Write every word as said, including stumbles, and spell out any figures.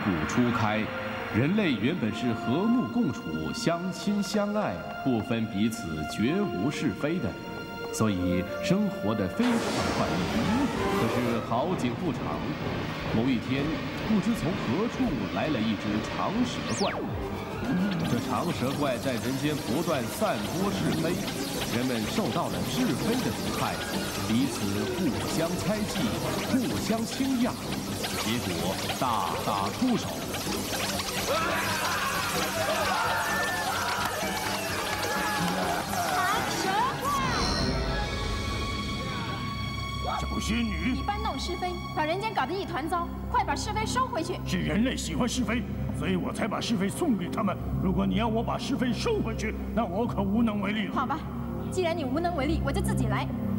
古初开，人类原本是和睦共处、相亲相爱，不分彼此，绝无是非的，所以生活得非常快乐。可是好景不长，某一天，不知从何处来了一只长蛇怪。这长蛇怪在人间不断散播是非，人们受到了是非的毒害，彼此互相猜忌，互相倾轧，结果大打出手。 长蛇怪， 小仙女， 你搬弄是非，把人间搞得一团糟，快把是非收回去。 是人类喜欢是非，所以我才把是非送给他们。如果你要我把是非收回去，那我可无能为力了。 好吧，既然你无能为力，我就自己来。